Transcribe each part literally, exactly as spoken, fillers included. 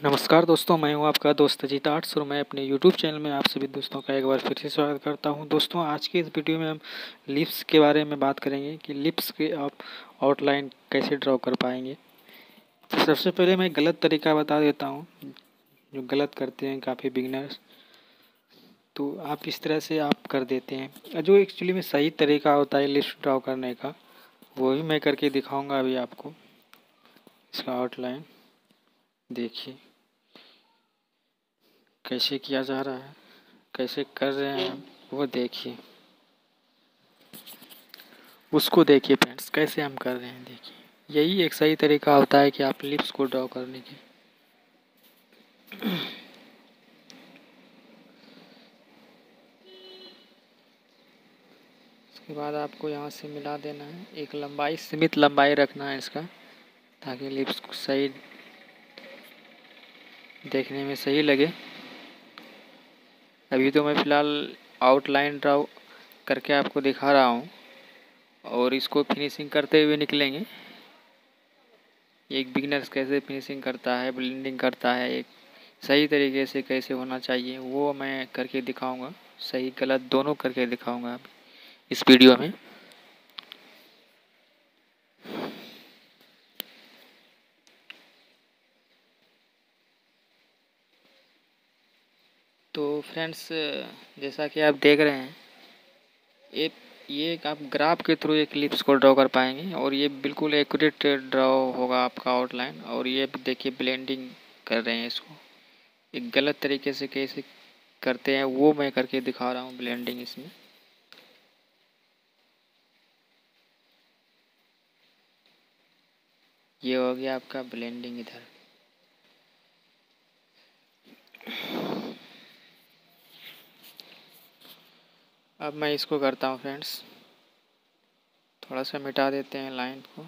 नमस्कार दोस्तों, मैं हूं आपका दोस्त अजीत आर्ट्स और मैं अपने यूट्यूब चैनल में आप सभी दोस्तों का एक बार फिर से स्वागत करता हूं। दोस्तों, आज के इस वीडियो में हम लिप्स के बारे में बात करेंगे कि लिप्स के आप आउटलाइन कैसे ड्रॉ कर पाएंगे। तो सबसे पहले मैं गलत तरीका बता देता हूं, जो गलत करते हैं काफ़ी बिगिनर्स, तो आप इस तरह से आप कर देते हैं। जो एक्चुअली में सही तरीका होता है लिप्स ड्रॉ करने का, वो भी मैं करके दिखाऊँगा अभी आपको। इसका आउटलाइन देखिए कैसे किया जा रहा है, कैसे कर रहे हैं हम, वो देखिए, उसको देखिए फ्रेंड्स, कैसे हम कर रहे हैं। देखिए, यही एक सही तरीका होता है कि आप लिप्स को ड्रॉ करने की। उसके बाद आपको यहाँ से मिला देना है, एक लंबाई सीमित लंबाई रखना है इसका, ताकि लिप्स को सही देखने में सही लगे। अभी तो मैं फ़िलहाल आउटलाइन ड्रॉ करके आपको दिखा रहा हूँ और इसको फिनिशिंग करते हुए निकलेंगे। एक बिगिनर्स कैसे फिनिशिंग करता है, ब्लेंडिंग करता है, एक सही तरीके से कैसे होना चाहिए, वो मैं करके दिखाऊंगा। सही गलत दोनों करके दिखाऊंगा इस वीडियो में। तो फ्रेंड्स, जैसा कि आप देख रहे हैं, ये ये एक आप ग्राफ के थ्रू एक लिप्स को ड्रॉ कर पाएंगे और ये बिल्कुल एक्यूरेट ड्रॉ होगा आपका आउटलाइन। और ये देखिए ब्लेंडिंग कर रहे हैं इसको, एक गलत तरीके से कैसे करते हैं वो मैं करके दिखा रहा हूँ ब्लेंडिंग इसमें। ये हो गया आपका ब्लेंडिंग इधर। अब मैं इसको करता हूँ फ्रेंड्स, थोड़ा सा मिटा देते हैं लाइन को।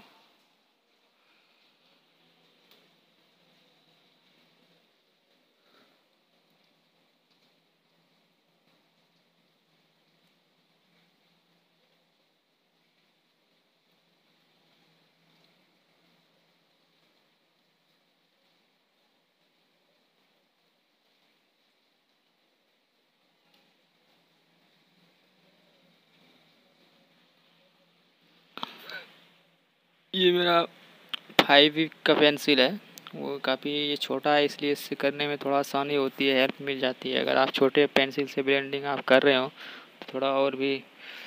ये मेरा फाइव वी का पेंसिल है, वो काफ़ी ये छोटा है, इसलिए इससे करने में थोड़ा आसानी होती है, हेल्प मिल जाती है। अगर आप छोटे पेंसिल से ब्लेंडिंग आप कर रहे हो तो थोड़ा और भी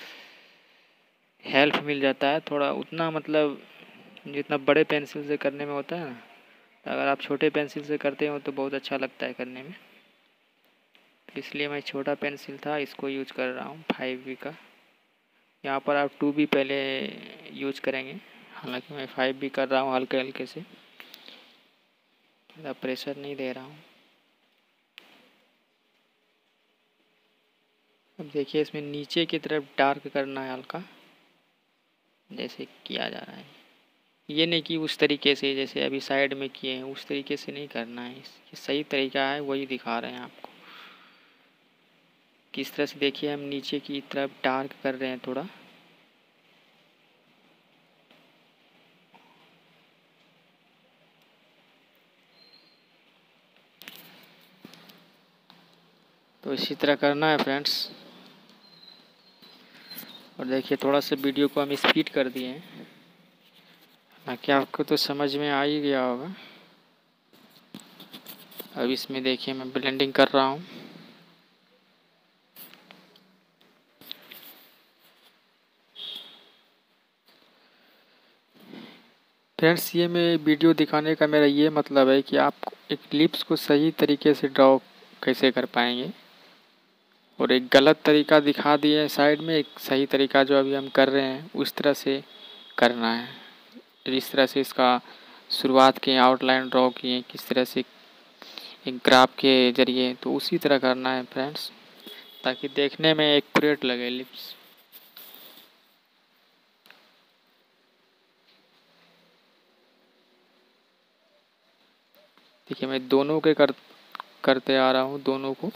हेल्प मिल जाता है, थोड़ा उतना मतलब जितना बड़े पेंसिल से करने में होता है ना, अगर आप छोटे पेंसिल से करते हो तो बहुत अच्छा लगता है करने में। इसलिए मैं छोटा पेंसिल था, इसको यूज कर रहा हूँ फाइव वी का। यहाँ पर आप टू बी पहले यूज करेंगे, हालांकि मैं फाइव भी कर रहा हूँ हल्के हल्के से, ज़्यादा प्रेशर नहीं दे रहा हूँ। अब देखिए, इसमें नीचे की तरफ डार्क करना है हल्का, जैसे किया जा रहा है। ये नहीं कि उस तरीके से जैसे अभी साइड में किए हैं उस तरीके से नहीं करना है, ये सही तरीका है, वही दिखा रहे हैं आपको किस तरह से। देखिए, हम नीचे की तरफ डार्क कर रहे हैं थोड़ा। तो इसी तरह करना है फ्रेंड्स। और देखिए, थोड़ा सा वीडियो को हम स्पीड कर दिए हैं, ताकि आपको तो समझ में आ ही गया होगा। अब इसमें देखिए मैं ब्लेंडिंग कर रहा हूँ। फ्रेंड्स, ये मैं वीडियो दिखाने का मेरा ये मतलब है कि आप एक लिप्स को सही तरीके से ड्रॉ कैसे कर पाएंगे, और एक गलत तरीका दिखा दिए साइड में, एक सही तरीका जो अभी हम कर रहे हैं उस तरह से करना है। जिस तरह से इसका शुरुआत किए, आउटलाइन ड्रॉ किए किस तरह से एक ग्राफ के जरिए, तो उसी तरह करना है फ्रेंड्स, ताकि देखने में एक्यूरेट लगे लिप्स। देखिए, मैं दोनों के कर करते आ रहा हूँ, दोनों को।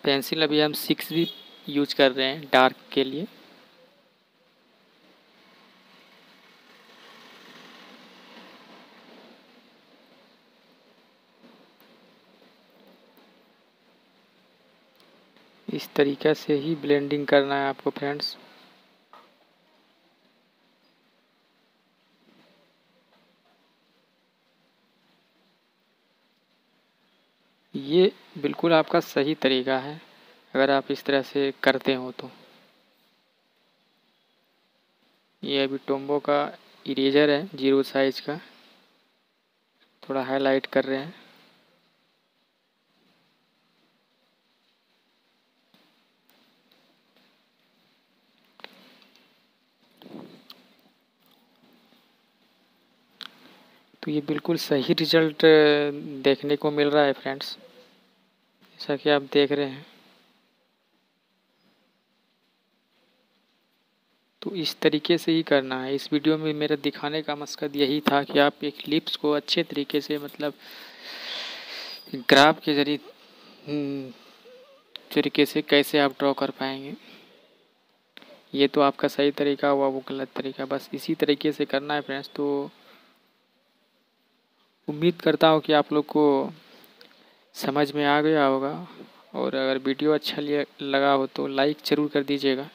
पेंसिल अभी हम सिक्स भी यूज कर रहे हैं डार्क के लिए। इस तरीक़े से ही ब्लेंडिंग करना है आपको फ्रेंड्स। ये बिल्कुल आपका सही तरीका है अगर आप इस तरह से करते हो तो। ये अभी टोम्बो का इरेजर है जीरो साइज का, थोड़ा हाईलाइट कर रहे हैं। तो ये बिल्कुल सही रिजल्ट देखने को मिल रहा है फ्रेंड्स, जैसा कि आप देख रहे हैं। तो इस तरीके से ही करना है। इस वीडियो में मेरा दिखाने का मकसद यही था कि आप एक लिप्स को अच्छे तरीके से मतलब ग्राफ के जरिए तरीके से कैसे आप ड्रॉ कर पाएंगे। ये तो आपका सही तरीका हुआ, वो गलत तरीका, बस इसी तरीके से करना है फ्रेंड्स। तो उम्मीद करता हूँ कि आप लोग को समझ में आ गया होगा, और अगर वीडियो अच्छा लगा हो तो लाइक ज़रूर कर दीजिएगा,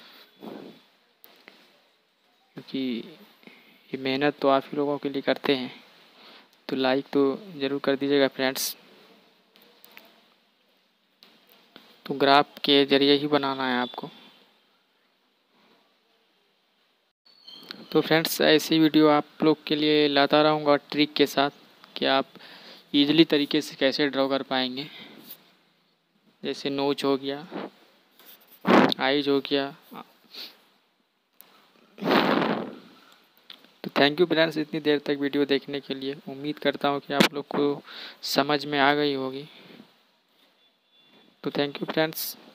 क्योंकि ये मेहनत तो आप ही लोगों के लिए करते हैं। तो लाइक तो ज़रूर कर दीजिएगा फ्रेंड्स। तो ग्राफ के ज़रिए ही बनाना है आपको। तो फ्रेंड्स ऐसी वीडियो आप लोग के लिए लाता रहूँगा ट्रिक के साथ कि आप इजीली तरीके से कैसे ड्रॉ कर पाएंगे। जैसे नोच हो गया, आइज हो गया। तो थैंक यू फ्रेंड्स इतनी देर तक वीडियो देखने के लिए। उम्मीद करता हूँ कि आप लोग को समझ में आ गई होगी। तो थैंक यू फ्रेंड्स।